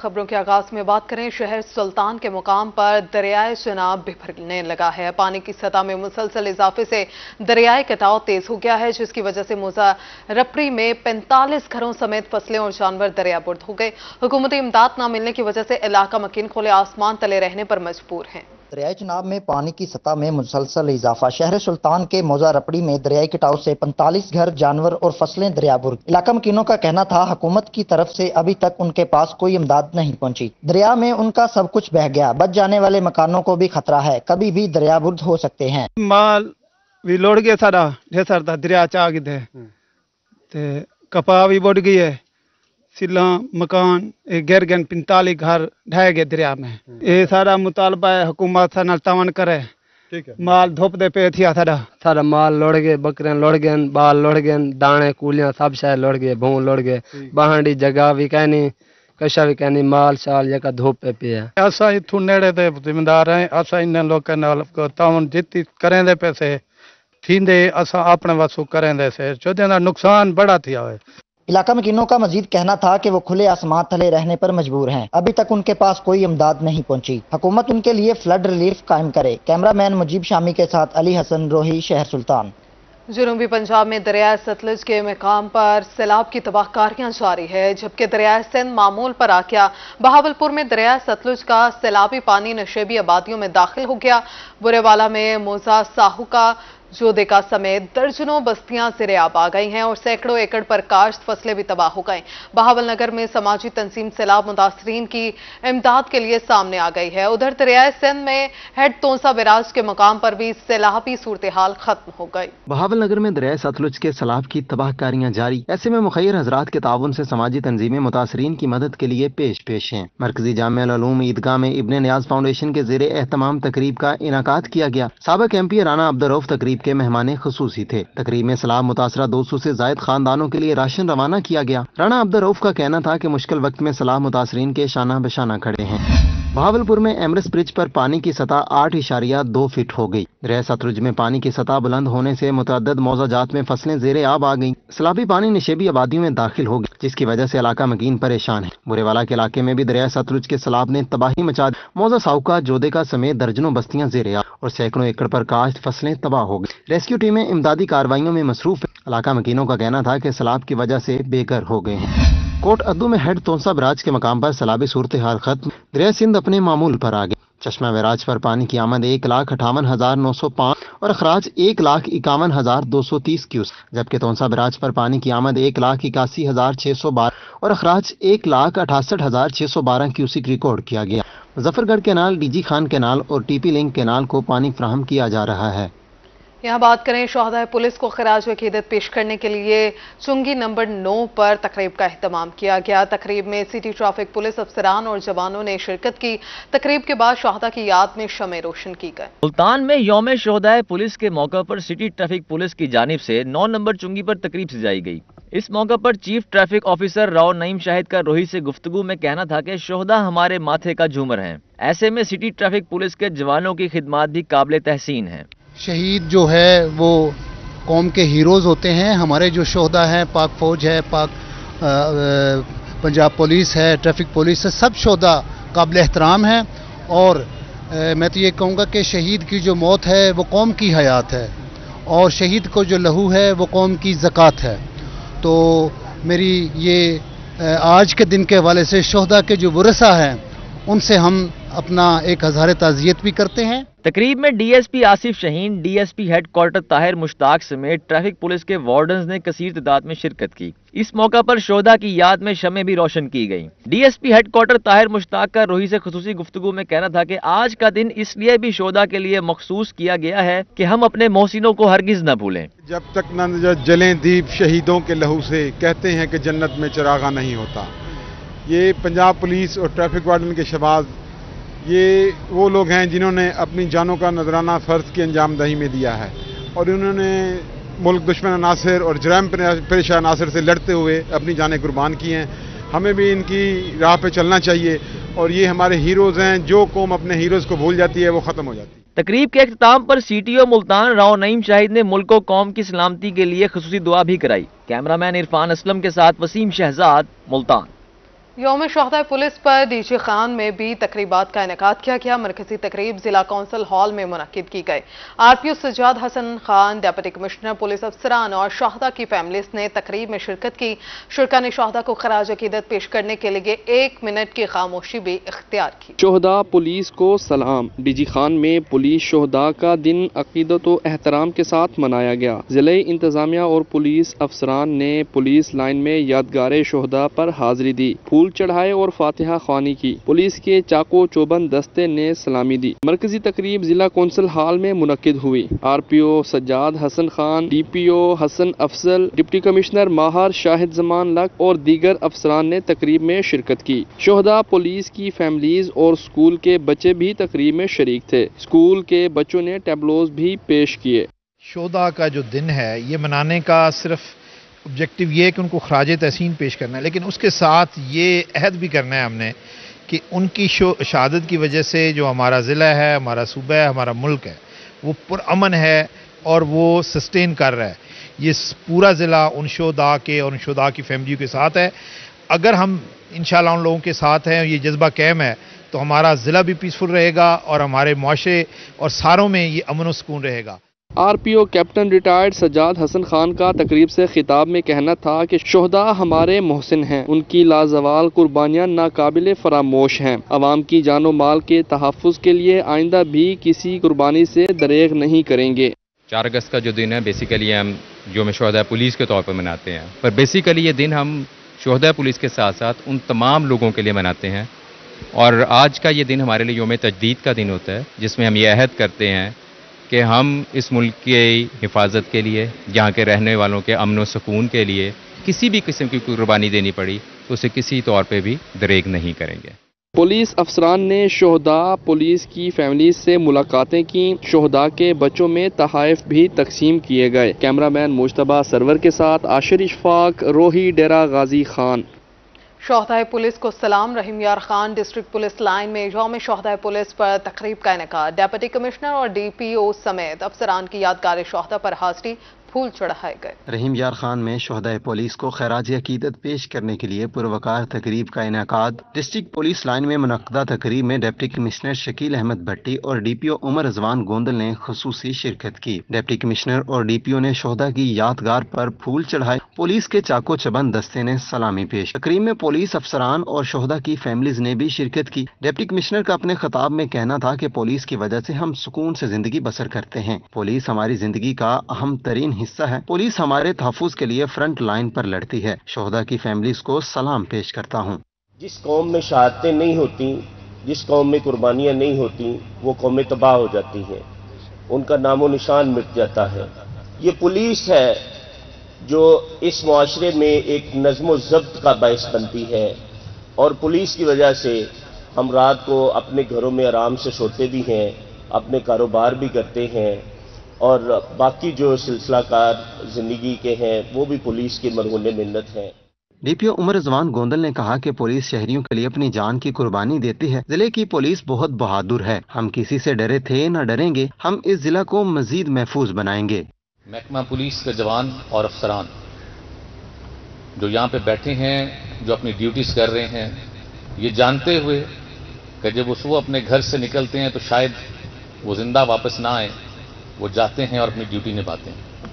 खबरों के आगाज में बात करें, शहर सुल्तान के मुकाम पर दरियाए चनाब बिखरने लगा है। पानी की सतह में मुसलसल इजाफे से दरियाई कटाव तेज हो गया है, जिसकी वजह से मोजा रपड़ी में 45 घरों समेत फसलें और जानवर दरियाबुर्द हो गए। हुकूमती इमदाद न मिलने की वजह से इलाका मकीन खुले आसमान तले रहने पर मजबूर है। दरियाई चनाब में पानी की सतह में मुसलसल इजाफा। शहर सुल्तान के मौजा रपड़ी में दरियाई कटाव से 45 घर, जानवर और फसलें दरियाबुर्द। इलाका मकीनों का कहना था हुकूमत की तरफ से अभी तक उनके पास कोई इमदाद नहीं पहुंची। दरिया में उनका सब कुछ बह गया। बच जाने वाले मकानों को भी खतरा है, कभी भी दरियाबुर्द हो सकते हैं। माल भी लौट गया सारा, ढेर सारा दरिया च आ गए, कपा भी बढ़ गई है, सिला मकान गिर गए, 45 घर ढह गए दरिया में। ये सारा मुतालबा है हुकूमत से तवन करे। माल धोप दे पे थी सारा माल लौट गए, बकरियां लौट गए, बाल लौट गए, दाने कूलियां सब शायद लौट गए, भूं लौट गए, बहांडी जगह भी कहनी, कशा भी कहनी, माल शाल जगह धोप पे पिया। असा इथू नेड़े दे जिम्मेदार हैं, असा इन लोगों नाल तवन जितनी करें दे पैसे थींदे असा अपने वासू करें दे से, जो नुकसान बड़ा थी है। इलाका मकीनों का मजीद कहना था कि वो खुले आसमान तले रहने पर मजबूर हैं। अभी तक उनके पास कोई इमदाद नहीं पहुंची। हुकूमत उनके लिए फ्लड रिलीफ कायम करे। कैमरामैन मुजीब शामी के साथ अली हसन रोही, शहर सुल्तान। जनूबी पंजाब में दरियाए सतलुज के मकाम पर सैलाब की तबाहकारियां जारी है, जबकि दरियाए सिंध मामूल पर आ गया। बहावलपुर में दरियाए सतलुज का सैलाबी पानी नशेबी आबादियों में दाखिल हो गया। बुरेवाला में मोजा साहू का जोदेका समेत दर्जनों बस्तियां ज़ेर-ए-आब आ गई हैं और सैकड़ों एकड़ पर काश्त फसलें भी तबाह हो गई। बहावल नगर में समाजी तंजीम सैलाब मुतासरीन की इमदाद के लिए सामने आ गई है। उधर दरियाए सिंध में हेड तोंसा बिराज के मकाम पर भी सैलाबी सूरत हाल खत्म हो गई। बहावल नगर में दरियाए सतलुज के सैलाब की तबाहकारियां जारी। ऐसे में मुखैर हजरात के ताउन से समाजी तंजीमें मुतासरीन की मदद के लिए पेश हैं। मरकजी जामिया उल उलूम ईदगाह में इब्ने नियाज फाउंडेशन के ज़ेर एहतमाम तकरीब का इनाकात किया गया। साबिक एमपी राना अब्दुर्रऊफ तकरीब के मेहमान खुसूसी थे। तकरीब में सैलाब मुतासरा 200 से जायद खानदानों के लिए राशन रवाना किया गया। राना अब्दुर्रऊफ का कहना था कि मुश्किल वक्त में सैलाब मुतासरीन के शाना बशाना खड़े हैं। बहावलपुर में एमरेस ब्रिज पर पानी की सतह 8.2 फीट हो गई। दरिया सतलुज में पानी की सतह बुलंद होने से मुतअद्दिद मौजाजात में फसलें ज़ेर-ए-आब आ गईं। सैलाबी पानी निशेबी आबादियों में दाखिल हो गया, जिसकी वजह से इलाका मकीन परेशान है। बुरेवाला के इलाके में भी दरिया सतलुज के सैलाब ने तबाही मचा दी। मौजा साउका, जोदेका समेत दर्जनों बस्तियां ज़ेर-ए-आब और सैकड़ों एकड़ पर काश्त फसलें तबाह हो गई। रेस्क्यू टीमें इमदादी कार्रवाइयों में मसरूफ है। इलाका मकीनों का कहना था कि सैलाब की वजह से बेघर हो गए हैं। कोट अद्दू में हेड तोंसा बिराज के मकाम पर सैलाबी सूरत हाल खत्म। दरिया सिंध अपने मामूल पर आ गया। चश्मा बिराज पर पानी की आमद 1,58,905 और अखराज 1,51,230 क्यूस, जबकि तोंसा बिराज पर पानी की आमद 1,81,612 और अखराज 1,68,612 क्यूसिक रिकॉर्ड किया गया। मुजफ्फरगढ़ कैनाल, डीजी खान कैनाल और टीपी लिंक कैनाल को पानी फराहम किया जा रहा है। यहाँ बात करें, शोहदाए पुलिस को खिराज अकीदत पेश करने के लिए चुंगी नंबर 9 पर तकरीब का एहतमाम किया गया। तकरीब में सिटी ट्रैफिक पुलिस अफसरान और जवानों ने शिरकत की। तकरीब के बाद शोहदा की याद में शमे रोशन की गई। सुल्तान में यौम शोहदाए पुलिस के मौके पर सिटी ट्रैफिक पुलिस की जानिब से 9 नंबर चुंगी पर तकरीब सजाई गई। इस मौके पर chief traffic officer Rao Naeem Shahid का रोही से गुफ्तगू में कहना था कि शोहदा हमारे माथे का झूमर हैं। ऐसे में सिटी ट्रैफिक पुलिस के जवानों की खिदमात भी काबिल तहसीन है। शहीद जो है वो कौम के हीरोज़ होते हैं। हमारे जो शोहदा हैं, पाक फौज है, पाक पंजाब पुलिस है, ट्रैफिक पुलिस है, सब शोहदा काबिल एहतराम हैं। और मैं तो ये कहूँगा कि शहीद की जो मौत है वो कौम की हयात है और शहीद को जो लहू है वो कौम की ज़कात है। तो मेरी ये आज के दिन के हवाले से शोहदा के जो वरसा हैं उनसे हम अपना एक हज़ार ताज़ियत भी करते हैं। तकरीब में DSP Asif Shaheen, DSP headquarter Tahir Mushtaq समेत ट्रैफिक पुलिस के वार्डन्स ने कसीर तादाद में शिरकत की। इस मौका पर शोहदा की याद में शमें भी रोशन की गई। डीएसपी हेडक्वार्टर ताहिर मुश्ताक का रोही से खुसूसी गुफ्तगू में कहना था कि आज का दिन इसलिए भी शोहदा के लिए मखसूस किया गया है कि हम अपने मोहसिनों को हरगिज न भूलें। जब तक न जलें दीप शहीदों के लहू से, कहते हैं कि जन्नत में चिरागा नहीं होता। ये पंजाब पुलिस और ट्रैफिक वार्डन के शबाज, ये वो लोग हैं जिन्होंने अपनी जानों का नजराना फ़र्ज की अंजामदही में दिया है और उन्होंने मुल्क दुश्मन अनासर और जराइम पेश अनासर से लड़ते हुए अपनी जानें कुर्बान की हैं। हमें भी इनकी राह पे चलना चाहिए और ये हमारे हीरोज़ हैं। जो कौम अपने हीरोज़ को भूल जाती है वो ख़त्म हो जाती है। तकरीब के अख्ताम पर सीटीओ मुल्तान राव नईम शाहिद ने मुल्क को कौम की सलामती के लिए खुसूसी दुआ भी कराई। कैमरामैन इरफान असलम के साथ वसीम शहजाद, मुल्तान। यौम शोहदा पुलिस पर डीजी खान में भी तकरीबात का इनेकाद किया गया। मरकजी तकरीब जिला कौंसिल हॉल में मुनक्किद की गई। RPO Sajjad Hassan Khan, deputy commissioner, police अफसरान और शोहदा की फैमिलीज ने तकरीब में शिरकत की। शुरका ने शोहदा को खराज अकीदत पेश करने के लिए 1 मिनट की खामोशी भी इख्तियार की। शोहदा पुलिस को सलाम। डीजी खान में पुलिस शोहदा का दिन अकीदत व एहतराम के साथ मनाया गया। जिले इंतजामिया और पुलिस अफसरान ने पुलिस लाइन में यादगार शोहदा पर हाजिरी दी, फूल चढ़ाए और फातिहा ख्वानी की। पुलिस के चाको चौबंद दस्ते ने सलामी दी। मरकजी तकरीब जिला कौंसिल हॉल में मुनक्किद हुई। RPO Sajjad Hassan Khan, DPO Hassan Afzal, deputy commissioner Mahar Shahid Zaman Lak और दीगर अफसरान ने तकरीब में शिरकत की। शोहदा पुलिस की फैमिलीज और स्कूल के बच्चे भी तकरीब में शरीक थे। स्कूल के बच्चों ने टैबलोज भी पेश किए। शोहदा का जो दिन है ये मनाने का सिर्फ ऑब्जेक्टिव ये है कि उनको खराज तहसीन पेश करना है, लेकिन उसके साथ ये अहद भी करना है हमने कि उनकी शहादत की वजह से जो हमारा ज़िला है, हमारा सूबा है, हमारा मुल्क है, वो पुरअमन है और वो सस्टेन कर रहा है। ये पूरा ज़िला उन शोहदा के और उन शोहदा की फैमिली के साथ है। अगर हम इंशाल्लाह उन लोगों के साथ हैं, ये जज्बा कायम है, तो हमारा ज़िला भी पीसफुल रहेगा और हमारे मुआशरे और सारों में ये अमन व सुकून रहेगा। RPO captain retired Sajjad Hassan Khan का तकरीब से खिताब में कहना था कि शोहदा हमारे मोहसिन हैं, उनकी लाजवाल कुर्बानियाँ नाकाबिले फरामोश हैं। अवाम की जानो माल के तहफ़्फ़ुज़ के लिए आइंदा भी किसी कुर्बानी से दरेग नहीं करेंगे। 4 अगस्त का जो दिन है बेसिकली हम यौम शोहदा पुलिस के तौर पर मनाते हैं, पर बेसिकली ये दिन हम शोहदा पुलिस के साथ साथ उन तमाम लोगों के लिए मनाते हैं। और आज का ये दिन हमारे लिए यौम तजदीद का दिन होता है, जिसमें हम ये अहद करते हैं कि हम इस मुल्क की हिफाजत के लिए, यहाँ के रहने वालों के अमन व सुकून के लिए किसी भी किस्म की कुर्बानी देनी पड़ी तो उसे किसी तौर पे भी दरेग नहीं करेंगे। पुलिस अफसरान ने शोहदा पुलिस की फैमिली से मुलाकातें की। शोहदा के बच्चों में तहाइफ भी तकसीम किए गए। कैमरामैन मुश्तबा सरवर के साथ आशिर इशफाक, रोही, डेरा गाजी खान। शोहदा पुलिस को सलाम। रहीम यार खान डिस्ट्रिक्ट पुलिस लाइन में यौम शोहदा पुलिस पर तकरीब का इनेकाद। डिप्टी कमिश्नर और डीपीओ समेत अफसरान की यादगार शोहदा पर हाजिरी, फूल चढ़ाए गए। रहीम यार खान में शोहदा पुलिस को खैराज अकीदत पेश करने के लिए पुरवकार तकरीब का इनेकाद। डिस्ट्रिक्ट पुलिस लाइन में मुनक्कदा तकरीब में डिप्टी कमिश्नर शकील अहमद भट्टी और डीपीओ उमर रिजवान गोंदल ने खुसूसी शिरकत की। डिप्टी कमिश्नर और डीपीओ ने शोहदा की यादगार पर फूल चढ़ाए। पुलिस के चाको चबंद दस्ते ने सलामी पेश। तकरीब में पुलिस अफसरान और शोहदा की फैमिलीज ने भी शिरकत की। डिप्टी कमिश्नर का अपने खिताब में कहना था कि पुलिस की वजह से हम सुकून से जिंदगी बसर करते हैं। पुलिस हमारी जिंदगी का अहम तरीन हिस्सा है। पुलिस हमारे तहफ़्फ़ुज़ के लिए फ्रंट लाइन पर लड़ती है। शोहदा की फैमिलीज को सलाम पेश करता हूँ। जिस कौम में शहादतें नहीं होती, जिस कौम में कुर्बानियाँ नहीं होती, वो कौमें तबाह हो जाती हैं, उनका नामो निशान मिट जाता है। ये पुलिस है जो इस मुआशरे में एक नज़्म ज़ब्त का बायस बनती है और पुलिस की वजह से हम रात को अपने घरों में आराम से सोते भी हैं, अपने कारोबार भी करते हैं और बाकी जो सिलसिलाकार जिंदगी के हैं वो भी पुलिस की मरहून मिन्नत हैं। डीपीओ उमर रिजवान गोंदल ने कहा कि पुलिस शहरियों के लिए अपनी जान की कुर्बानी देती है। जिले की पुलिस बहुत बहादुर है। हम किसी से डरे थे न डरेंगे। हम इस जिला को मजीद महफूज बनाएंगे। महकमा पुलिस के जवान और अफसरान जो यहाँ पे बैठे हैं, जो अपनी ड्यूटीज कर रहे हैं, ये जानते हुए कि जब वो सुबह अपने घर से निकलते हैं तो शायद वो जिंदा वापस ना आए, वो जाते हैं और अपनी ड्यूटी निभाते हैं।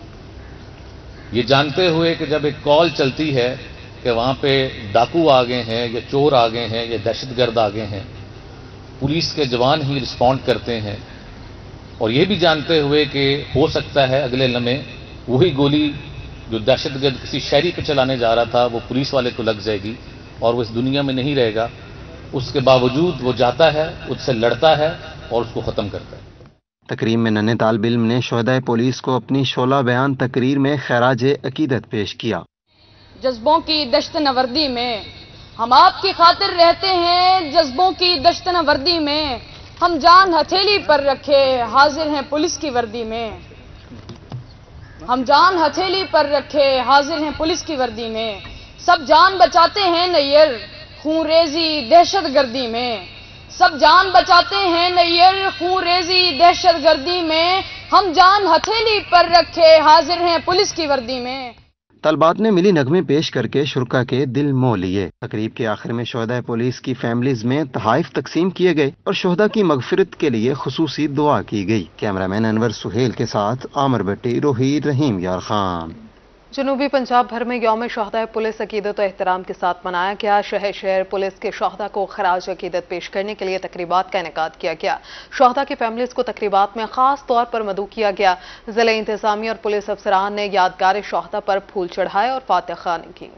ये जानते हुए कि जब एक कॉल चलती है कि वहां पे डाकू आ गए हैं या चोर आ गए हैं या दहशतगर्द आ गए हैं, पुलिस के जवान ही रिस्पॉन्ड करते हैं। और ये भी जानते हुए कि हो सकता है अगले लम्हे वही गोली जो दहशतगर्द किसी शहरी पे चलाने जा रहा था वो पुलिस वाले को लग जाएगी और वो इस दुनिया में नहीं रहेगा। उसके बावजूद वो जाता है, उससे लड़ता है और उसको ख़त्म करता है। तकरीब में नन्हे तालिब इल्म ने शोहदा पुलिस को अपनी शोला बयान तकरीर में खैराज अकीदत पेश किया। जज्बों की दश्त नवर्दी में हम आपकी खातिर रहते हैं। जज्बों की दश्त नवर्दी में हम जान हथेली पर रखे हाजिर हैं पुलिस की वर्दी में। हम जान हथेली पर रखे हाजिर हैं पुलिस की वर्दी में। सब जान बचाते हैं नैयर खून रेजी दहशत गर्दी में। सब जान बचाते हैं नैयर खून रेजी दहशत गर्दी में। हम जान हथेली पर रखे हाजिर हैं पुलिस की वर्दी में। طلبات نے ملی نغمے پیش کر کے شرکا کے دل مو لیے۔ تقریب کے آخر میں شہداء پولیس کی فیملیز میں تحائف تقسیم کیے گئے اور شہداء کی مغفرت کے لیے خصوصی دعا کی گئی۔ کیمرہ مین انور سہیل کے ساتھ عامر بٹی، روحید رحیم یار خان۔ جنوبی پنجاب بھر میں یوم شہداء پولیس عقیدت و احترام کے ساتھ منایا گیا۔ شہر شہر پولیس کے شہداء کو خراج عقیدت پیش کرنے کے لیے تقریبات کا انعقاد کیا گیا۔ شہداء کی فیملیز کو تقریبات میں خاص طور پر مدعو کیا گیا۔ ضلع انتظامیہ اور پولیس افسران نے یادگار شہداء پر پھول چڑھائے اور فاتحہ خوانی کی۔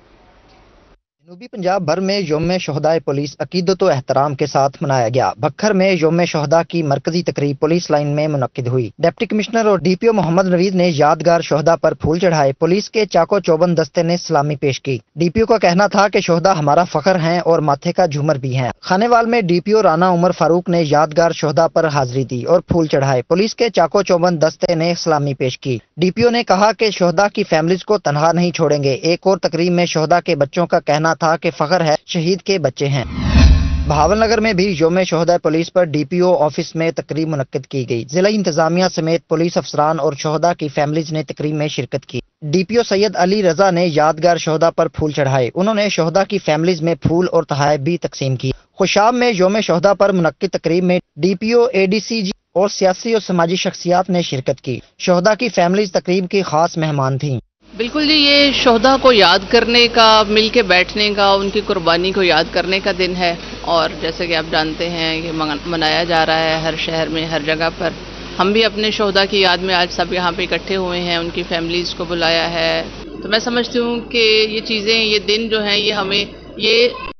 جنوبی پنجاب بھر میں یوم شہداء پولیس عقیدت و احترام کے ساتھ منایا گیا۔ بکھر میں یوم شہداء کی مرکزی تقریب پولیس لائن میں منعقد ہوئی۔ ڈپٹی کمشنر اور D P O Muhammad Naveed نے یادگار شہداء پر پھول چڑھائے۔ پولیس کے چاقو چوبند دستے نے سلامی پیش کی۔ ڈی پی او کا کہنا تھا کہ شہداء ہمارا فخر ہیں اور ماتھے کا جھومر بھی ہیں۔ خانے وال میں ڈی پی او رانا عمر فاروق نے یادگار شہداء پر حاضری دی اور پھول چڑھائے۔ پولیس کے چاقو چوبند دستے نے سلامی پیش کی۔ ڈی پی او نے کہا کہ شہداء کی فیملیز کو تنہا نہیں چھوڑیں گے۔ ایک اور تقریب میں شہداء کے بچوں کا کہنا تھا کہ فخر ہے شہید کے بچے ہیں۔ بہاول نگر میں بھی یوم شہداء پولیس پر ڈی پی او آفس میں تقریب منعقد کی گئی۔ ضلع انتظامیہ سمیت پولیس افسران اور شہداء کی فیملیز نے تقریب میں شرکت کی۔ ڈی پی او سید علی رضا نے یادگار شہداء پر پھول چڑھائے۔ انہوں نے شہداء کی فیملیز میں پھول اور تحائف بھی تقسیم کی۔ خوشاب میں یوم شہداء پر منعقد تقریب میں ڈی پی او، اے ڈی سی جی اور سیاسی اور سماجی شخصیات نے شرکت کی۔ شہداء کی فیملیز تقریب کی خاص مہمان تھیں۔ بالکل جی، یہ شہداء کو یاد کرنے کا، مل کے بیٹھنے کا، ان کی قربانی کو یاد کرنے کا دن ہے، اور جیسے کہ آپ جانتے ہیں یہ منایا جا رہا ہے ہر شہر میں، ہر جگہ پر۔ ہم بھی اپنے شہداء کی یاد میں آج سب یہاں پہ اکٹھے ہوئے ہیں، ان کی فیملیز کو بلایا ہے۔ تو میں سمجھتی ہوں کہ یہ چیزیں، یہ دن جو ہیں، یہ ہمیں یہ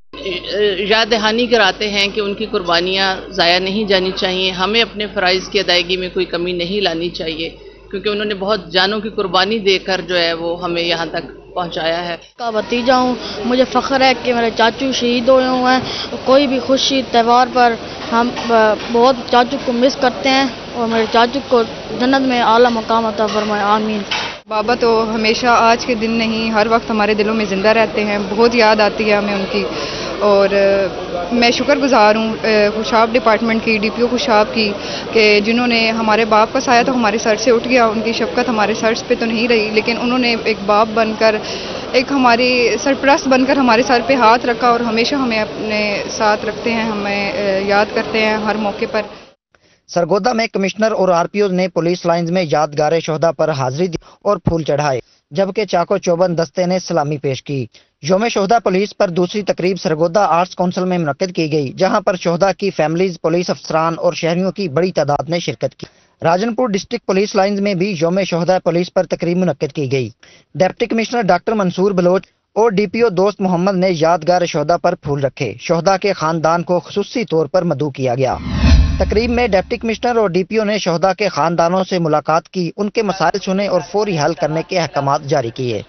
یاد دہانی کراتے ہیں کہ ان کی قربانیاں ضائع نہیں جانی چاہیے۔ ہمیں اپنے فرائض کی ادائیگی میں کوئی کمی نہیں لانی چاہیے، کیونکہ انہوں نے بہت جانوں کی قربانی دے کر جو ہے وہ ہمیں یہاں تک پہنچایا ہے۔ کا بھتیجا ہوں، مجھے فخر ہے کہ میرے چاچو شہید ہوئے ہوئے ہیں۔ کوئی بھی خوشی تہوار پر ہم بہت چاچو کو مس کرتے ہیں، اور میرے چاچو کو جنت میں اعلیٰ مقام عطا فرمائے، آمین۔ بابا تو ہمیشہ آج کے دن نہیں، ہر وقت ہمارے دلوں میں زندہ رہتے ہیں، بہت یاد آتی ہے ہمیں ان کی، اور میں شکر گزار ہوں خوشاب ڈپارٹمنٹ کی، ڈی پی او خوشاب کی، کہ جنہوں نے ہمارے باپ کا سایہ تو ہمارے سر سے اٹھ گیا، ان کی شفقت ہمارے سر پہ تو نہیں رہی، لیکن انہوں نے ایک باپ بن کر، ایک ہماری سرپرست بن کر ہمارے سر پہ ہاتھ رکھا، اور ہمیشہ ہمیں اپنے ساتھ رکھتے ہیں، ہمیں یاد کرتے ہیں ہر موقع پر۔ سرگودا میں کمشنر اور آر پی اوز نے پولیس لائنز میں یادگار شہداء پر حاضری دی اور پھول چڑھائے، جبکہ چاقو چوبند دستے نے سلامی پیش کی۔ یوم شہداء پولیس پر دوسری تقریب سرگودا آرٹس کونسل میں منعقد کی گئی، جہاں پر شہداء کی فیملیز، پولیس افسران اور شہریوں کی بڑی تعداد نے شرکت کی۔ راجن پور ڈسٹرکٹ پولیس لائنز میں بھی یوم شہداء پولیس پر تقریب منعقد کی گئی۔ Deputy commissioner doctor Mansoor Baloch اور ڈی پی او دوست محمد نے یادگار شہداء پر پھول رکھے۔ شہداء کے خاندان کو خصوصی طور پر مدعو کیا گیا۔ تقریب میں ڈپٹی کمشنر اور ڈی پی او نے شہداء کے خاندانوں سے ملاقات کی، ان کے مسائل سنے اور فوری حل کرنے کے احکامات جاری کیے۔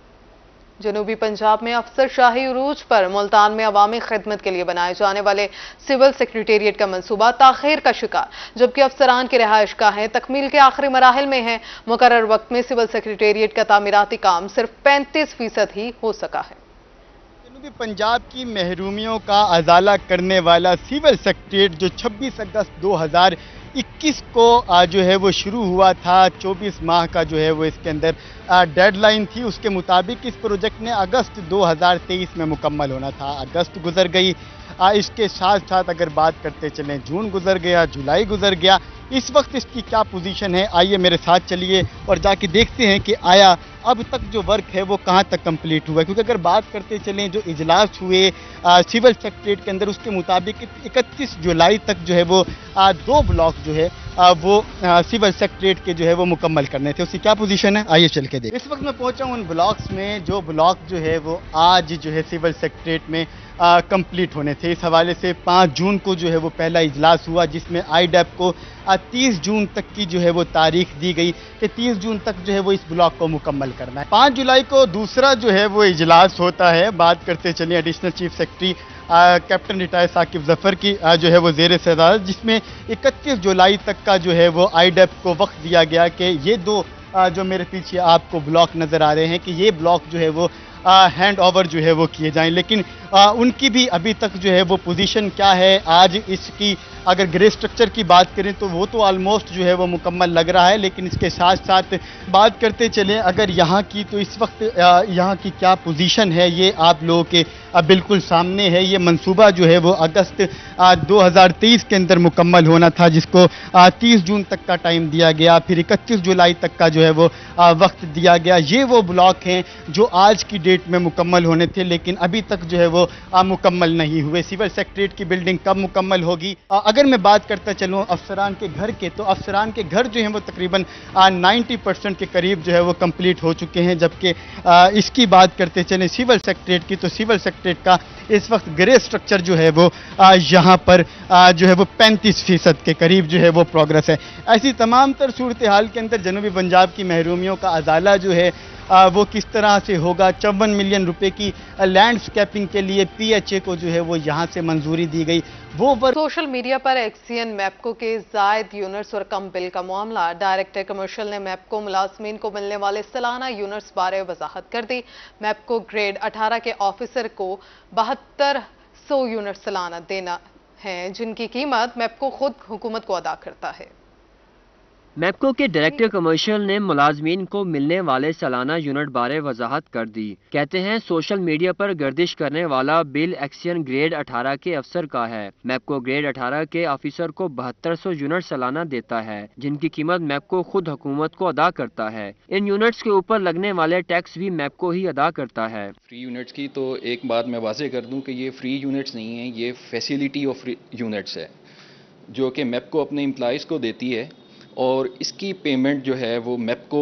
جنوبی پنجاب میں افسر شاہی عروج پر ملتان میں عوامی خدمت کے لیے بنائے جانے والے سول سیکریٹریٹ کا منصوبہ تاخیر کا شکار، جبکہ افسران کی رہائش گاہیں تکمیل کے آخری مراحل میں ہیں۔ مقرر وقت میں سول سیکریٹریٹ کا تعمیراتی کام صرف 35% ہی ہو سکا ہے۔ جنوبی پنجاب کی محرومیوں کا ازالہ کرنے والا سول سیکریٹریٹ جو 26 اگست 2021 کو جو ہے وہ شروع ہوا تھا، 24 ماہ کا جو ہے وہ اس کے اندر ڈیڈ لائن تھی، اس کے مطابق اس پروجیکٹ نے اگست 2023 میں مکمل ہونا تھا۔ اگست گزر گئی، اس کے ساتھ ساتھ اگر بات کرتے چلیں جون گزر گیا، جولائی گزر گیا، اس وقت اس کی کیا پوزیشن ہے، آئیے میرے ساتھ چلیے اور جا کے دیکھتے ہیں کہ آیا اب تک جو ورک ہے وہ کہاں تک کمپلیٹ ہوا ہے۔ کیونکہ اگر بات کرتے چلیں جو اجلاس ہوئے سول سیکریٹریٹ کے اندر، اس کے مطابق 31 جولائی تک جو ہے وہ 2 بلاک جو ہے وہ سول سیکریٹریٹ کے جو ہے وہ مکمل کرنے تھے۔ اس کی کیا پوزیشن ہے آئیے چل کے دیکھیں۔ اس وقت میں پہنچا ہوں ان بلاکس میں، جو بلاک جو ہے وہ آج جو ہے سول سیکریٹریٹ میں کمپلیٹ ہونے تھے۔ اس حوالے سے 5 جون کو جو ہے وہ پہلا اجلاس ہوا، جس میں آئی ڈیپ کو 30 جون تک کی جو ہے وہ تاریخ دی گئی کہ 30 جون تک جو ہے وہ اس بلاک کو مکمل کرنا ہے۔ 5 جولائی کو دوسرا جو ہے وہ اجلاس ہوتا ہے۔ بات کرتے چلیں additional chief secretary captain retire Saqib Zafar کی جو ہے وہ زیر صدارت، جس میں 31 جولائی تک کا جو ہے وہ آئی ڈیپ کو وقت دیا گیا کہ یہ 2 جو میرے پیچھے آپ کو بلاک نظر آ رہے ہیں کہ یہ بلاک جو ہے وہ हैंड ओवर जो है वो किए जाएं। लेकिन उनकी भी अभी तक जो है वो पोजीशन क्या है, आज इसकी अगर ग्रे स्ट्रक्चर की बात करें तो वो तो ऑलमोस्ट जो है वो मुकम्मल लग रहा है, लेकिन इसके साथ साथ बात करते चलें अगर यहाँ की, तो इस वक्त यहाँ की क्या पोजीशन है ये आप लोगों के बिल्कुल सामने है। ये मंसूबा जो है वो अगस्त 2023 के अंदर मुकम्मल होना था, जिसको 30 जून तक का टाइम दिया गया, फिर 31 जुलाई तक का जो है वो वक्त दिया गया। ये वो ब्लॉक हैं जो आज की डेट में मुकम्मल होने थे, लेकिन अभी तक जो है वो मुकम्मल नहीं हुए। सिविल सेक्रेटरीट की बिल्डिंग कब मुकम्मल होगी? अगर मैं बात करता चलूँ अफसरान के घर के, तो अफसरान के घर जो हैं वो तकरीबन 90% के करीब जो है वो कंप्लीट हो चुके हैं। जबकि इसकी बात करते चलें सिविल सेक्रेटरीट की, तो सिविल सेक्रेटरीट का इस वक्त ग्रे स्ट्रक्चर जो है वो यहाँ पर जो है वो 35% के करीब जो है वो प्रोग्रेस है। ऐसी तमाम तर सूरत हाल के अंदर जनूबी पंजाब की महरूमियों का अजाला जो है वो किस तरह से होगा। 54 मिलियन रुपए की लैंडस्केपिंग के लिए PHA को जो है वो यहाँ से मंजूरी दी गई। वो सोशल मीडिया पर एक्सियन मैप्को के जायद यूनिट्स और कम बिल का मामला, डायरेक्टर कमर्शियल ने मैप्को मुलाजमीन को मिलने वाले सालाना यूनिट्स बारे वजाहत कर दी। मैप्को ग्रेड 18 के ऑफिसर को 7200 यूनिट सालाना देना है, जिनकी कीमत मैप्को खुद हुकूमत को अदा करता है। मैप्को के डायरेक्टर कमर्शियल ने मुलाजमीन को मिलने वाले सालाना यूनिट बारे वजाहत कर दी। कहते हैं सोशल मीडिया पर गर्दिश करने वाला बिल एक्सियन ग्रेड 18 के अफसर का है। मैप्को ग्रेड 18 के ऑफिसर को 7200 यूनिट सालाना देता है, जिनकी कीमत मैप्को खुद हुकूमत को अदा करता है। इन यूनिट्स के ऊपर लगने वाले टैक्स भी मैप्को ही अदा करता है। फ्री यूनिट्स की तो एक बात मैं वाज़ेह कर दूं कि ये फ्री यूनिट्स नहीं है, ये फैसिलिटी ऑफ यूनिट्स है जो कि मैप्को अपने एम्प्लॉइज़ को देती है, और इसकी पेमेंट जो है वो मैप्को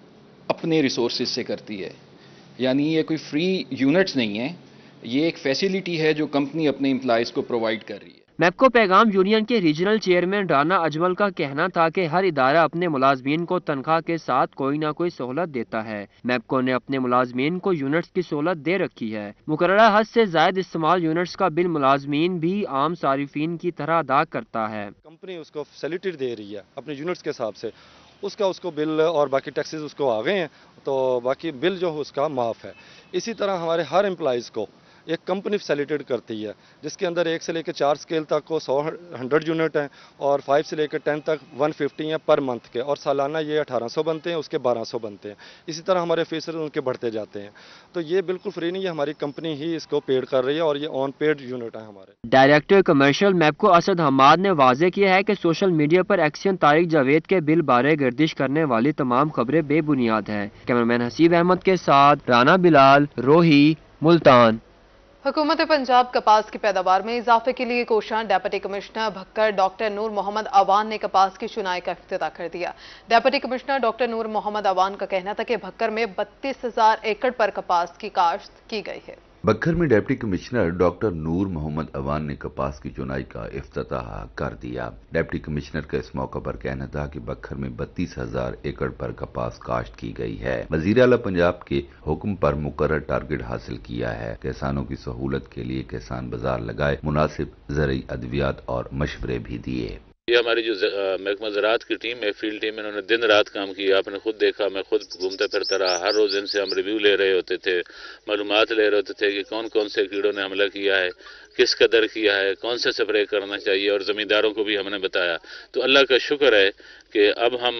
अपने रिसोर्सेज से करती है। यानी ये कोई फ्री यूनिट्स नहीं है, ये एक फैसिलिटी है जो कंपनी अपने एम्प्लॉइज़ को प्रोवाइड कर रही है। मैप्को पैगाम यूनियन के रीजनल चेयरमैन राना अजमल का कहना था कि हर इदारा अपने मुलाजमीन को तनख्वाह के साथ कोई ना कोई सहूलत देता है। मैप्को ने अपने मुलाजमीन को यूनिट्स की सहूलत दे रखी है। मुकर्ररा हद से जायद इस्तेमाल यूनिट्स का बिल मुलाजमीन भी आम सारिफीन की तरह अदा करता है। कंपनी उसको फैसिलिटी दे रही है अपने यूनिट्स के हिसाब से, उसको बिल और बाकी टैक्सेस उसको आ गए हैं, तो बाकी बिल जो है उसका माफ़ है। इसी तरह हमारे हर एम्प्लॉइज़ को एक कंपनी फैसिलिटेट करती है, जिसके अंदर 1 से लेकर 4 स्केल तक को 100 यूनिट हैं, और 5 से लेकर 10 तक 150 हैं पर मंथ के, और सालाना ये 1800 बनते हैं, उसके 1200 बनते हैं। इसी तरह हमारे ऑफिसर उनके बढ़ते जाते हैं। तो ये बिल्कुल फ्री नहीं है, हमारी कंपनी ही इसको पेड कर रही है, और ये ऑन पेड यूनिट है हमारे। डायरेक्टर कमर्शियल मैप्को असद हमाद ने वाजे किया है कि सोशल मीडिया पर एक्सियन तारिक जावेद के बिल बारे गर्दिश करने वाली तमाम खबरें बेबुनियाद हैं। कैमरामैन हसीब अहमद के साथ राना बिलाल, रोही, मुल्तान। हुकूमत पंजाब कपास की पैदावार में इजाफे के लिए कोशां deputy commissioner Bhakkar doctor Noor Mohammad Awan ने कपास की चुनाई का इफ्तिताह कर दिया। Deputy commissioner doctor Noor Mohammad Awan का कहना था कि भक्कर में 32,000 एकड़ पर कपास की काश्त की गई है। बक्खर में deputy commissioner doctor Noor Mohammad Awan ने कपास की चुनाई का इफ्तिताह कर दिया। डिप्टी कमिश्नर का इस मौका पर कहना था कि बक्खर में 32,000 एकड़ पर कपास काश्त की गई है। वजीर आला पंजाब के हुक्म पर मुकर्रर टारगेट हासिल किया है। किसानों की सहूलत के लिए किसान बाजार लगाए, मुनासिब ज़रूरी अद्वियात और मशवरे भी दिए। ये हमारी जो महकमा ज़राअत की टीम है, फील्ड टीम, इन्होंने दिन रात काम किया। आपने खुद देखा, मैं खुद घूमते फिरता रहा। हर रोज इनसे हम रिव्यू ले रहे होते थे, मालूमात ले रहे होते थे कि कौन कौन से कीड़ों ने हमला किया है, किस कदर किया है, कौन से स्प्रे करना चाहिए, और ज़मींदारों को भी हमने बताया। तो अल्लाह का शुक्र है कि अब हम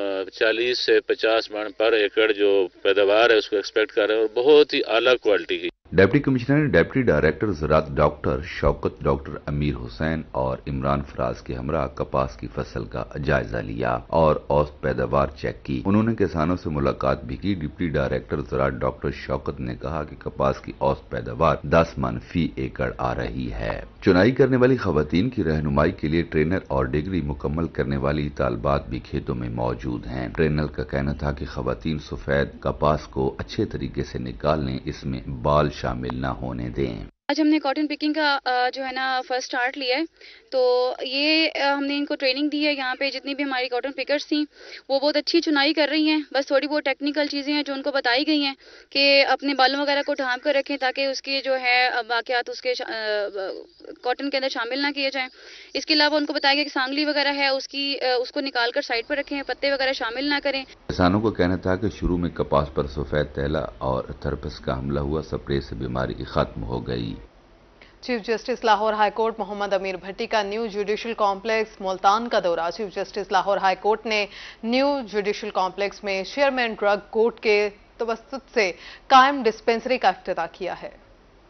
40 से 50 मन पर एकड़ जो पैदावार है उसको एक्सपेक्ट कर रहे हैं, और बहुत ही आला क्वालिटी की। डिप्टी कमिश्नर ने डिप्टी डायरेक्टर ज़राअत डॉक्टर शौकत, डॉक्टर अमीर हुसैन और इमरान फराज के हमरा कपास की फसल का जायजा लिया और औसत पैदावार चेक की। उन्होंने किसानों से मुलाकात भी की। डिप्टी डायरेक्टर ज़राअत डॉक्टर शौकत ने कहा कि कपास की औसत पैदावार 10 मन फी एकड़ आ रही है। चुनाई करने वाली खवातीन की रहनुमाई के लिए ट्रेनर और डिग्री मुकम्मल करने वाली तालबात भी खेतों में मौजूद हैं। ट्रेनर का कहना था कि खवातीन सफेद कपास को अच्छे तरीके से निकाल लें, इसमें बाल शामिल न होने दें। آج ہم نے کاٹن پکنگ کا جو ہے نا فرسٹ سٹارٹ لیا ہے، تو یہ ہم نے ان کو ٹریننگ دی ہے. یہاں پہ جتنی بھی ہماری کاٹن پکرز تھیں وہ بہت اچھی چنائی کر رہی ہیں. بس تھوڑی بہت ٹیکنیکل چیزیں ہیں جو ان کو بتائی گئی ہیں کہ اپنے بالوں وغیرہ کو ڈھانپ کر رکھیں تاکہ اس کی جو ہے واقعات اس کے کاٹن کے اندر شامل نہ کیے جائیں. اس کے علاوہ ان کو بتایا گیا کہ سانگلی وغیرہ ہے اس کو نکال کر سائڈ پر رکھیں، پتے وغیرہ شامل نہ کریں. کسانوں کا کہنا تھا کہ شروع میں کپاس پر سفید تیلا اور تھرپس کا حملہ ہوا، سپرے سے بیماری ختم ہو گئی. Chief justice Lahore high court Muhammad Amir Bhatti کا نیو جوڈیشل کمپلیکس ملتان کا دورہ. Chief justice Lahore high court نے نیو جوڈیشل کمپلیکس میں چیئرمین ڈرگ کورٹ کے توسط سے قائم ڈسپنسری کا افتتاح کیا ہے.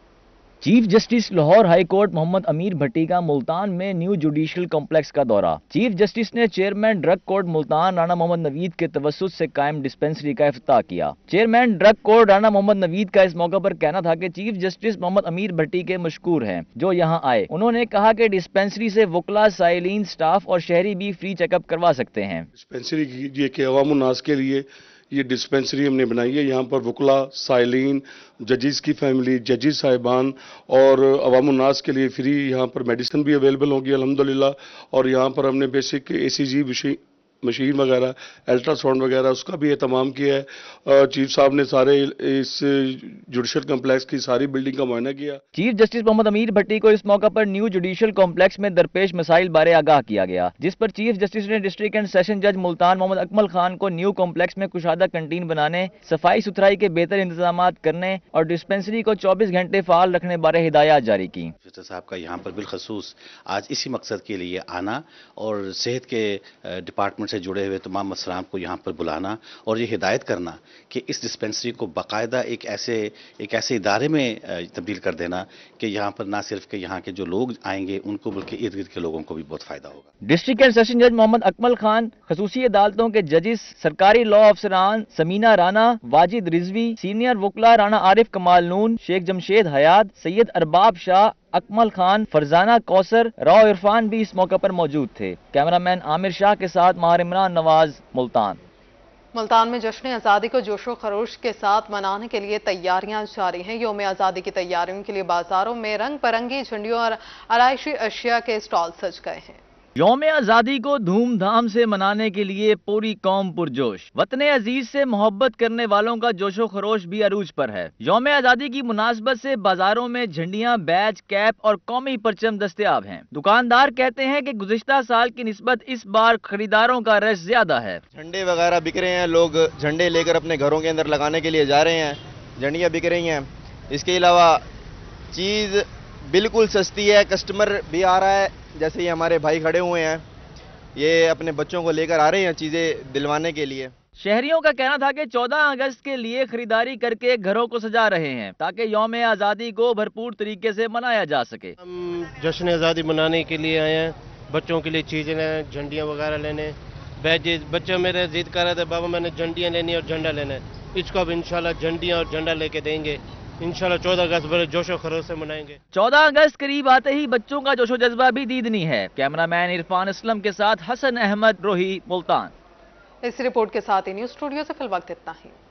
Chief justice Lahore high court Muhammad Amir Bhatti کا ملتان میں نیو جوڈیشل کمپلیکس کا دورہ. چیف جسٹس نے chairman drug court Multan Rana Muhammad Naveed کے توسط سے قائم ڈسپنسری کا افتتاح کیا. Chairman drug court Rana Muhammad Naveed کا اس موقع پر کہنا تھا کہ چیف جسٹس محمد امیر بھٹی کے مشکور ہیں جو یہاں آئے. انہوں نے کہا کہ ڈسپنسری سے وکلا، سائلین، سٹاف اور شہری بھی فری چیک اپ کروا سکتے ہیں. ڈسپنسری کیجیے کہ عوام الناس کے لیے یہ ڈسپنسری ہم نے بنائی ہے. یہاں پر وکلا، سائلین، ججز کی فیملی، ججز صاحبان اور عوام الناس کے لیے فری یہاں پر میڈیسن بھی اویلیبل ہوگی الحمدللہ. اور یہاں پر ہم نے بیسک ECG مشین وغیرہ، الٹرا ساؤنڈ وغیرہ اس کا بھی اہتمام کیا ہے. چیف صاحب نے سارے اس جوڈیشل کمپلیکس کی ساری بلڈنگ کا معائنہ کیا. چیف جسٹس محمد امیر بھٹی کو اس موقع پر نیو جوڈیشل کمپلیکس میں درپیش مسائل بارے آگاہ کیا گیا، جس پر چیف جسٹس نے ڈسٹرکٹ اینڈ سیشن جج ملتان محمد اکمل خان کو نیو کمپلیکس میں کشادہ کنٹین بنانے، صفائی ستھرائی کے بہتر انتظامات کرنے اور ڈسپنسری کو 24 گھنٹے فعال رکھنے بارے ہدایات جاری کی. جسٹس صاحب کا یہاں پر بالخصوص آج اسی مقصد کے لیے آنا اور صحت کے ڈپارٹمنٹ سے جڑے ہوئے تمام افسران کو یہاں پر بلانا اور یہ ہدایت کرنا کہ اس ڈسپنسری کو باقاعدہ ایک ایسے ادارے میں تبدیل کر دینا کہ یہاں پر نہ صرف کہ یہاں کے جو لوگ آئیں گے ان کو بلکہ ارد گرد کے لوگوں کو بھی بہت فائدہ ہوگا. ڈسٹرکٹ اینڈ سیشن جج محمد اکمل خان، خصوصی عدالتوں کے ججز، سرکاری لا افسران سمینہ رانا، واجد رضوی، سینئر وکلا رانا عارف کمال نون، شیخ جمشید حیات، سید ارباب شاہ، اکمل خان، فرزانہ کوثر، راؤ عرفان بھی اس موقع پر موجود تھے. کیمرامین عامر شاہ کے ساتھ ماہر عمران نواز، ملتان. ملتان میں جشن آزادی کو جوش و خروش کے ساتھ منانے کے لیے تیاریاں جاری ہیں. یوم آزادی کی تیاریوں کے لیے بازاروں میں رنگ برنگی جھنڈیوں اور آرائشی اشیاء کے اسٹال سج گئے ہیں. یوم آزادی کو دھوم دھام سے منانے کے لیے پوری قوم پرجوش. وطن عزیز سے محبت کرنے والوں کا جوش و خروش بھی عروج پر ہے. یوم آزادی کی مناسبت سے بازاروں میں جھنڈیاں، بیج، کیپ اور قومی پرچم دستیاب ہیں. دکاندار کہتے ہیں کہ گزشتہ سال کی نسبت اس بار خریداروں کا رش زیادہ ہے. جھنڈے وغیرہ بک رہے ہیں، لوگ جھنڈے لے کر اپنے گھروں کے اندر لگانے کے لیے جا رہے ہیں، جھنڈیاں بک رہی ہیں. اس کے علاوہ چیز بالکل سستی ہے، کسٹمر بھی آ رہا ہے. جیسے یہ ہمارے بھائی کھڑے ہوئے ہیں، یہ اپنے بچوں کو لے کر آ رہے ہیں چیزیں دلوانے کے لیے. شہریوں کا کہنا تھا کہ 14 اگست کے لیے خریداری کر کے گھروں کو سجا رہے ہیں تاکہ یوم آزادی کو بھرپور طریقے سے منایا جا سکے. ہم جشن آزادی منانے کے لیے آئے ہیں، بچوں کے لیے چیزیں لینے، جھنڈیاں وغیرہ لینے. بچہ میرے ضد کر رہے تھے بابا میں نے جھنڈیاں لینی اور جھنڈا لینا ہے. اس کو اب انشاءاللہ جھنڈیاں اور جھنڈا لے کے دیں گے. انشاءاللہ 14 اگست بڑے جوش و خروش سے منائیں گے. 14 اگست قریب آتے ہی بچوں کا جوش و جذبہ بھی دیدنی ہے. کیمرامین عرفان اسلم کے ساتھ حسن احمد روہی، ملتان. اس رپورٹ کے ساتھ ہی نیوز اسٹوڈیو سے فی الوقت اتنا ہی.